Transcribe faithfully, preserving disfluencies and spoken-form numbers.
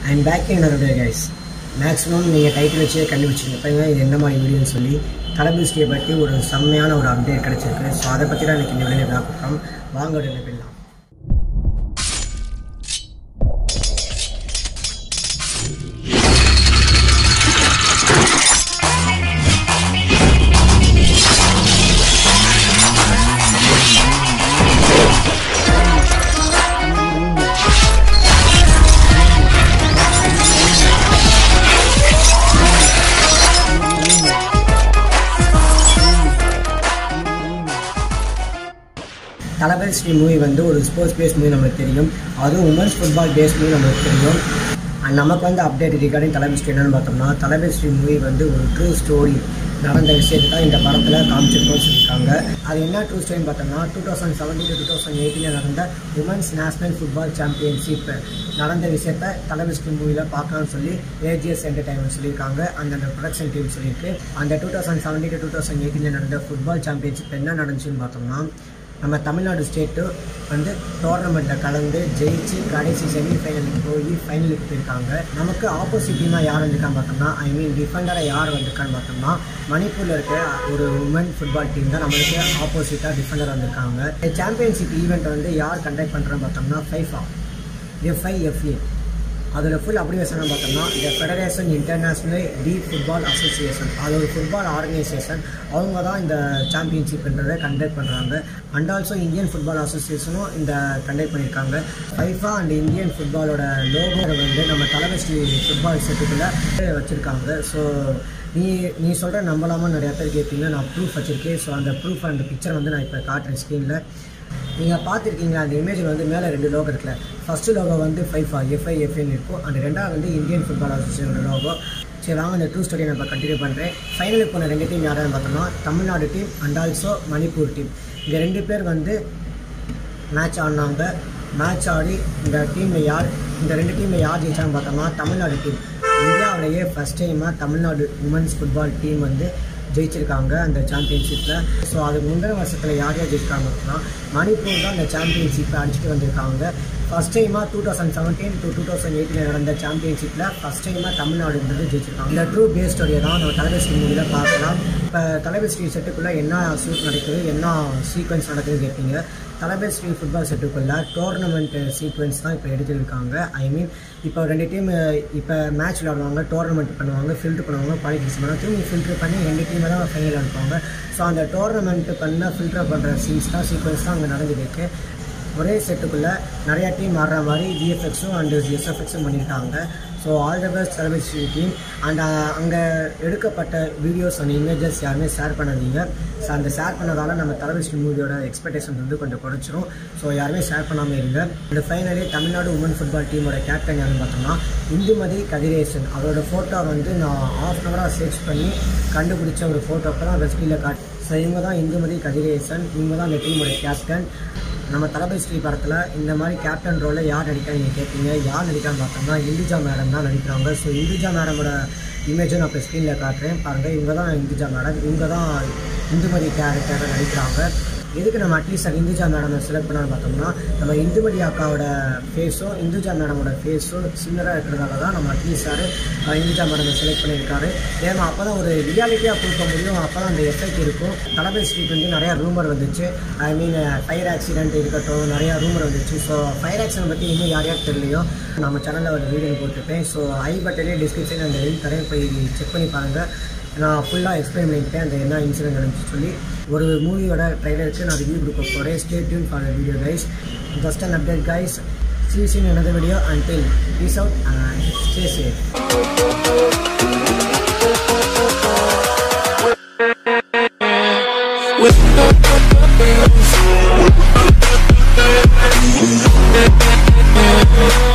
I'm back in another day, guys. Maximum நீங்கள் title வச்சே கண்டுபிடிச்சிருப்பீங்க இது என்ன மாதிரி வீடியோன்னு சொல்லி தலபிஸ்டியை பற்றி ஒரு செம்மையான ஒரு அப்டேட் கிடச்சிருக்கு. ஸோ அதை பற்றி தான் இன்றைக்கி இந்த வீடியோ பார்க்குறோம். வாங்க உடனே போயிடலாம். தலபிஸ்டி மூவி வந்து ஒரு ஸ்போர்ட்ஸ் பேஸ் மூவி நம்மளுக்கு தெரியும். அதுவும் உமன்ஸ் ஃபுட்பால் பேஸ் மூவி நம்மளுக்கு தெரியும். அண்ட் நமக்கு வந்து அப்டேட் ரிகார்டிங் தலபிஸ்டி என்னென்னு பார்த்தோம்னா, தலபிஸ்டி மூவி வந்து ஒரு ட்ரூ ஸ்டோரி நடந்த விஷயத்தை தான் இந்த படத்தில் காமிச்சிருக்கோம்னு சொல்லியிருக்காங்க. அது என்ன ட்ரூ ஸ்டோரின்னு பார்த்தோம்னா, two thousand seventeen to two thousand எயிட்டீனில் நடந்த உமன்ஸ் நேஷனல் ஃபுட்பால் சாம்பியன்ஷிப் நடந்த விஷயத்தை தலபிஸ்டி மூவியில் பார்க்கலாம்னு சொல்லி ஏஜிஎஸ் என்டர்டைன்மெண்ட் சொல்லியிருக்காங்க. அந்த ப்ரொடக்ஷன் டீம் சொல்லியிருக்கு. அந்த two thousand seventeen to two thousand எயிட்டீனில் நடந்த ஃபுட்பால் சாம்பியன்ஷிப் என்ன நடந்துச்சுன்னு பார்த்தோம்னா, நம்ம தமிழ்நாடு ஸ்டேட்டு வந்து டோர்னமெண்ட்டில் கலந்து ஜெயிச்சு கடைசி செமிஃபைனலுக்கு போய் ஃபைனலுக்கு போயிருக்காங்க. நமக்கு ஆப்போசிட் டீமாக யார் வந்திருக்கான்னு பார்த்தோம்னா, ஐ மீன் டிஃபெண்டராக யார் வந்திருக்கான்னு பார்த்தோம்னா, மணிப்பூரில் இருக்க ஒரு உமன் ஃபுட்பால் டீம் தான் நம்மளுக்கு ஆப்போசிட்டாக டிஃபெண்டர் வந்திருக்காங்க. சாம்பியன்ஷிப் ஈவெண்ட் வந்து யார் கண்டக்ட் பண்ணுறோன்னு பார்த்தோம்னா, ஃபைஃபா எஃப்ஐஎஃப்ஏ. அதோட ஃபுல் அப்ரிவேஷன் பார்த்தோம்னா, இந்த federation international de football association, அது ஒரு ஃபுட்பால் ஆர்கனைசேஷன். அவங்க தான் இந்த சாம்பியன்ஷிப்ன்றதை கண்டக்ட் பண்ணுறாங்க. அண்ட் ஆல்சோ இந்தியன் ஃபுட்பால் அசோசியேஷனும் இந்த கண்டக்ட் பண்ணியிருக்காங்க. ஃபைஃபா அண்ட் இந்தியன் ஃபுட்பாலோட லோகோ வந்து நம்ம தலபிஸ்டி ஃபுட்பால் செட்டுக்குள்ளே வச்சுருக்காங்க. ஸோ நீ நீ சொல்கிற நம்பலாமல் நிறையா பேர் கேட்பீங்க. நான் ப்ரூஃப் வச்சுருக்கேன். ஸோ அந்த ப்ரூஃப் அந்த பிக்சர் வந்து நான் இப்போ காட்டுறேன் ஸ்க்ரீனில். நீங்கள் பார்த்துருக்கீங்க அந்த இமேஜில் வந்து மேலே ரெண்டு லோகோ இருக்குல்ல. ஃபஸ்ட்டு லோகோ வந்து ஃபைஃபா எஃப்ஐஎஃப்ஏன்னு இருக்கும். அண்ட் ரெண்டாவது வந்து இந்தியன் ஃபுட்பால் அசோசியேஷன் லோகோ. சரி வாங்க இந்த டூ ஸ்டோரியை நான் இப்போ கண்டினியூ பண்ணுறேன். ஃபைனலுக்கு போன ரெண்டு டீம் யாராவது பார்த்தோம்னா, Tamil Nadu team and also Manipur team. இங்கே ரெண்டு பேர் வந்து மேட்ச் ஆடினாங்க. மேட்ச் ஆடி இந்த டீமில் யார் இந்த ரெண்டு டீமில் யார் ஜெயிச்சான்னு பார்த்தோம்னா, தமிழ்நாடு டீம். இந்தியாவிலேயே ஃபஸ்ட் டைமாக தமிழ்நாடு உமன்ஸ் ஃபுட்பால் டீம் வந்து ஜெயிச்சிருக்காங்க அந்த சாம்பியன்ஷிப்பில். ஸோ அதுக்கு முந்தின வருஷத்தில் யார் யார் ஜெயிச்சிருக்காங்க அப்படின்னா, மணிப்பூர் தான் அந்த சாம்பியன்ஷிப்பை அடிச்சுட்டு வந்திருக்காங்க. ஃபஸ்ட் டைமாக two thousand seventeen to two thousand எயிட்டீனில் நடந்த சாம்பியன்ஷிப்பில் ஃபஸ்ட் டைமாக தமிழ்நாடு வந்து ஜெயிச்சிருக்காங்க. இந்த ட்ரூ பேஸ் ஸ்டோரியை தான் நம்ம தலபிஸ்டி மூவியில் பார்க்கலாம். இப்போ தலபிஸ்டி செட்டுக்குள்ளே என்ன ஷூட் நடக்குது, என்ன சீக்வன்ஸ் நடக்குதுன்னு கேட்பீங்க. தலபிஸ்டி ஃபுட்பால் செட்டுக்குள்ளே டோர்னமெண்ட் சீக்வன்ஸ் தான் இப்போ எடுத்துருக்காங்க. ஐ மீன் இப்போ ரெண்டு டீம் இப்போ மேட்ச் விளையாடுவாங்க, டோர்னமெண்ட் பண்ணுவாங்க, ஃபில்ட்ரு பண்ணுவாங்க, குவாலிஃபிகேஷன் பண்ணுவாங்க, திரும்பி ஃபில்ட்ரு பண்ணி ரெண்டு டீமை தான் ஃபைனல் அனுப்புவாங்க. ஸோ அந்த டோர்னமெண்ட் பண்ண ஃபில்டர் பண்ணுற சீன்ஸ் தான் சீக்வன்ஸ் தான் அங்கே நடந்துருக்கு. ஒரே செட்டுக்குள்ளே நிறையா டீம் ஆடுற மாதிரி விஎஃப்எக்ஸும் அண்டு எஸ்எஃப்எக்ஸும் பண்ணியிருக்காங்க. ஸோ ஆல் த பெஸ்ட் தலபிஸ்டி டீம். அண்ட் அங்கே எடுக்கப்பட்ட வீடியோஸ் அண்ட் இமேஜஸ் யாருமே ஷேர் பண்ணாதீங்க. ஸோ அந்த ஷேர் பண்ணதால் நம்ம தலபிஸ்டி மூவியோட எக்ஸ்பெக்டேஷன் வந்து கொஞ்சம் குறைச்சிரும். ஸோ யாருமே ஷேர் பண்ணாமல் இருங்க. இந்த ஃபைனலி தமிழ்நாடு உமன் ஃபுட்பால் டீமோட கேப்டன் யாருன்னு பார்த்தோம்னா, இந்துமதி கதிரேசன். அவரோட ஃபோட்டோ வந்து நான் ஆஃப் அன் ஹவராக சர்ச் பண்ணி கண்டுபிடிச்ச ஒரு ஃபோட்டோப்போ தான் வெஸ்டியில் காட்டு. ஸோ இவங்க தான் இந்துமதி கதிரேசன். இவங்க தான் இந்த டீமோட கேப்டன். நம்ம தலபிஸ்டி படத்தில் இந்த மாதிரி கேப்டன் ரோலில் யார் நடிக்கிறாங்க நீங்கள் கேட்பீங்க. யார் நடிக்கிறான்னு பார்த்தோம்னா, இந்துஜா மேடம் தான் நடிக்கிறாங்க. ஸோ இந்துஜா மேடமோட இமேஜை நான் இப்போ ஸ்க்ரீனில் காட்டுறேன் பாருங்கள். இவங்க தான் இந்துஜா மேடம். இவங்க தான் இந்துமதி கேரக்டரை நடிக்கிறாங்க. எதுக்கு நம்ம அட்லீஸ்ட் அது இந்துஜா மேடமை செலக்ட் பண்ணான்னு பார்த்தோம்னா, நம்ம இந்துமதி அக்காவோட ஃபேஸும் இந்துஜா மேடமோட ஃபேஸும் சின்னராக இருக்கிறதால தான் நம்ம அட்லீஸ்ட் சார் இந்துஜா மேடமை செலக்ட் பண்ணியிருக்காரு. ஏன்னா அப்போ தான் ஒரு ரியாலிட்டியாக கொடுக்க முடியும். அப்போ தான் அந்த எஃபெக்ட் இருக்கும். தலபிஸ்டி வந்து நிறையா ரூமர் வந்துச்சு. ஐ மீன் ஃபயர் ஆக்சிடென்ட் இருக்கட்டும், நிறையா ரூமர் வந்துச்சு. ஸோ ஃபயர் ஆக்சிடென்ட் பற்றி இன்னும் யார் யார் தெரியலையோ நம்ம சேனலில் ஒரு வீடியோ போட்டிருப்பேன். ஸோ ஐ பட்டனே டிஸ்கிரிப்ஷன் அந்த லிங்க் தரேன், போய் செக் பண்ணி பாருங்கள். நான் ஃபுல்லாக எக்ஸ்பிளைன் பண்ணியிருக்கேன் அந்த என்ன இன்சிடென்ட் நடந்துச்சு சொல்லி. ஒரு மூவியோட ட்ரைலருக்கு நான் ரிவ்யூ கொடுக்க போகிறேன். Stay tune for the video guys. Just an update guys. See you in another video. Until peace out and stay safe. With